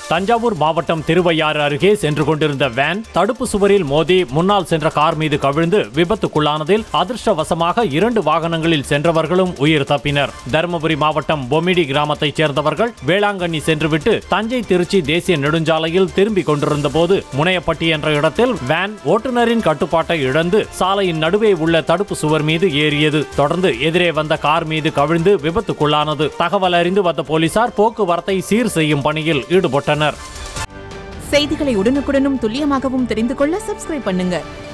தஞ்சாவூர் மாவட்டம் திருவையாறு அருகே சென்று கொண்டிருந்த வேன் தடுப்பு சுவரில் மோதி முன்னால் சென்ற கார் மீது கவிழ்ந்து விபத்துக்குள்ளானதில் அதிர்ஷ்டவசமாக 2 வாகனங்களில் சென்றவர்களும் உயிர் தப்பினர். தருமபுரி மாவட்டம் பொம்மிடி கிராமத்தைச் சேர்ந்தவர்கள் வேளாங்கண்ணி சென்றுவிட்டு தஞ்சை திருச்சி தேசிய நெடுஞ்சாலையில் திரும்பிக் கொண்டிருந்த போது முனையப்பட்டி என்ற இடத்தில் வேன் ஓட்டுநரின் கட்டுப்பாட்டை இழந்து சாலையின் நடுவே உள்ள தடுப்பு சுவர் மீது ஏறியது. தொடர்ந்து எதிரே வந்த கார் மீது கவிழ்ந்து விபத்துக்குள்ளானது. தகவல் அறிந்து வந்த போலீசார் போக்குவரத்தை சீர் செய்யும் பணியில் ஈடுபட்டனர். செய்திகளை உடனுக்குடனும் துல்லியமாகவும் தெரிந்து கொள்ள சப்ஸ்கிரைப் பண்ணுங்க.